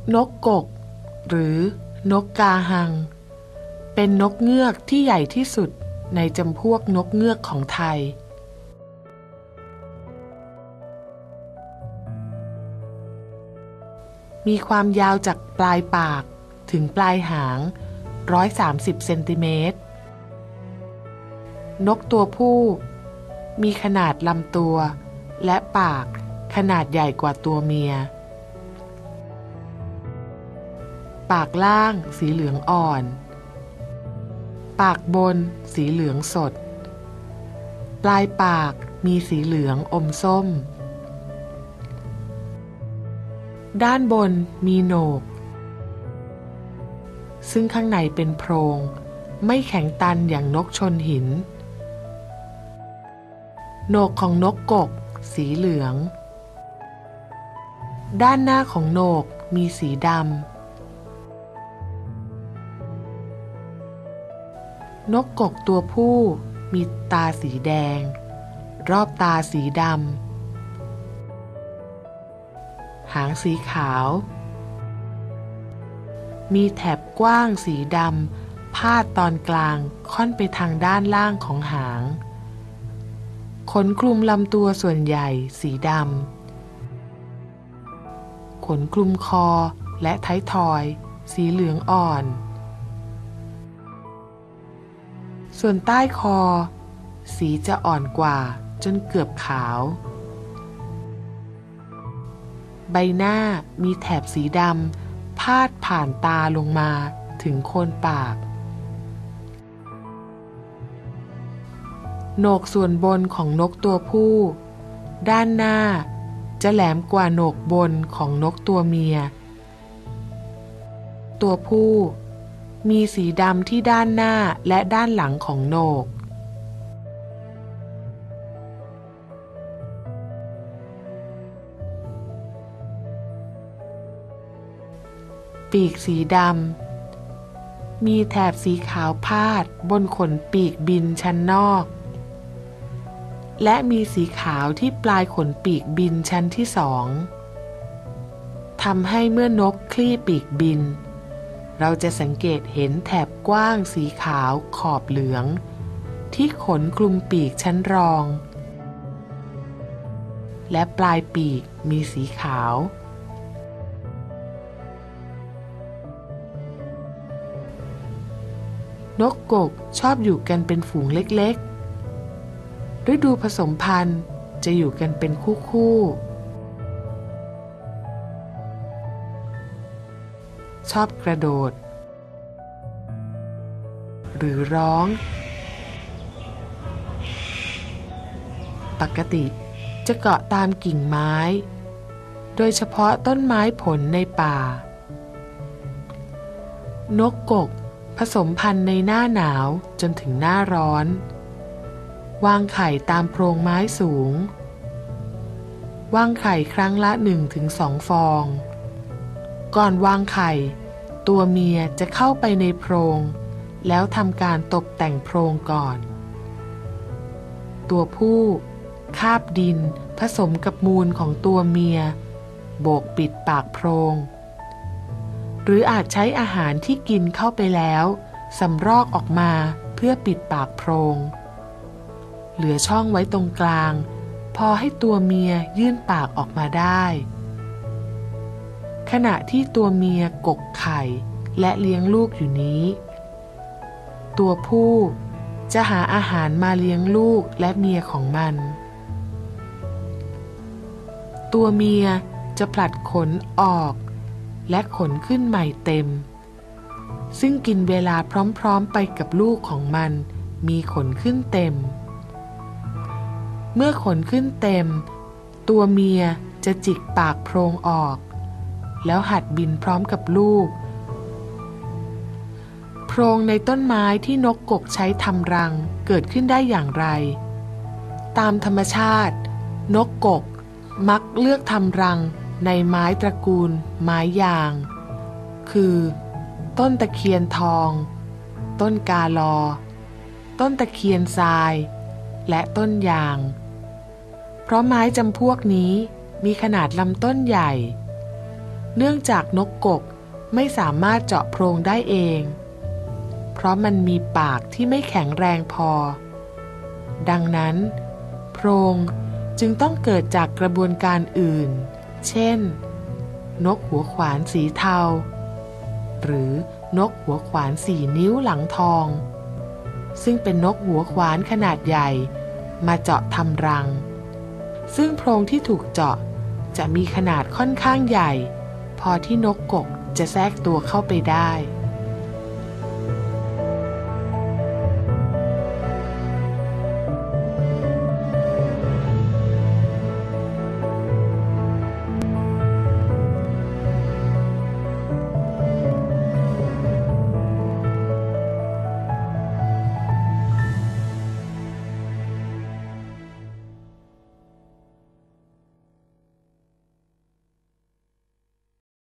นกกกหรือนกกาฮังเป็นนกเงือกที่ใหญ่ที่สุดในจำพวกนกเงือกของไทยมีความยาวจากปลายปากถึงปลายหาง130 เซนติเมตรนกตัวผู้มีขนาดลำตัวและปากขนาดใหญ่กว่าตัวเมียปากล่างสีเหลืองอ่อนปากบนสีเหลืองสดปลายปากมีสีเหลืองอมส้มด้านบนมีโหนกซึ่งข้างในเป็นโพรงไม่แข็งตันอย่างนกชนหินโหนกของนกกกสีเหลืองด้านหน้าของโหนกมีสีดำนกกกตัวผู้มีตาสีแดงรอบตาสีดำหางสีขาวมีแถบกว้างสีดำพาดตอนกลางค่อนไปทางด้านล่างของหางขนคลุมลำตัวส่วนใหญ่สีดำขนคลุมคอและท้ายทอยสีเหลืองอ่อนส่วนใต้คอสีจะอ่อนกว่าจนเกือบขาวใบหน้ามีแถบสีดำพาดผ่านตาลงมาถึงโคนปากโหนกส่วนบนของนกตัวผู้ด้านหน้าจะแหลมกว่าโหนกบนของนกตัวเมียตัวผู้มีสีดำที่ด้านหน้าและด้านหลังของโหนกปีกสีดำมีแถบสีขาวพาดบนขนปีกบินชั้นนอกและมีสีขาวที่ปลายขนปีกบินชั้นที่สองทำให้เมื่อนกคลี่ปีกบินเราจะสังเกตเห็นแถบกว้างสีขาวขอบเหลืองที่ขนคลุมปีกชั้นรองและปลายปีกมีสีขาวนกกกชอบอยู่กันเป็นฝูงเล็กๆฤดูผสมพันธุ์จะอยู่กันเป็นคู่ๆชอบกระโดดหรือร้องปกติจะเกาะตามกิ่งไม้โดยเฉพาะต้นไม้ผลในป่านกกกผสมพันธุ์ในหน้าหนาวจนถึงหน้าร้อนวางไข่ตามโพรงไม้สูงวางไข่ครั้งละ 1-2 ฟองก่อนวางไข่ตัวเมียจะเข้าไปในโพรงแล้วทำการตกแต่งโพรงก่อนตัวผู้คาบดินผสมกับมูลของตัวเมียโบกปิดปากโพรงหรืออาจใช้อาหารที่กินเข้าไปแล้วสำรอกออกมาเพื่อปิดปากโพรงเหลือช่องไว้ตรงกลางพอให้ตัวเมียยื่นปากออกมาได้ขณะที่ตัวเมียกกไข่และเลี้ยงลูกอยู่นี้ตัวผู้จะหาอาหารมาเลี้ยงลูกและเมียของมันตัวเมียจะผลัดขนออกและขนขึ้นใหม่เต็มซึ่งกินเวลาพร้อมๆไปกับลูกของมันมีขนขึ้นเต็มเมื่อขนขึ้นเต็มตัวเมียจะจิกปากโพรงออกแล้วหัดบินพร้อมกับลูกโพรงในต้นไม้ที่นกกกใช้ทำรังเกิดขึ้นได้อย่างไรตามธรรมชาตินกกกมักเลือกทำรังในไม้ตระกูลไม้ยางคือต้นตะเคียนทองต้นกาลอต้นตะเคียนทรายและต้นยางเพราะไม้จำพวกนี้มีขนาดลำต้นใหญ่เนื่องจากนกกกไม่สามารถเจาะโพรงได้เองเพราะมันมีปากที่ไม่แข็งแรงพอดังนั้นโพรงจึงต้องเกิดจากกระบวนการอื่นเช่นนกหัวขวานสีเทาหรือนกหัวขวาน4 นิ้วหลังทองซึ่งเป็นนกหัวขวานขนาดใหญ่มาเจาะทำรังซึ่งโพรงที่ถูกเจาะจะมีขนาดค่อนข้างใหญ่พอที่นกกกจะแทรกตัวเข้าไปได้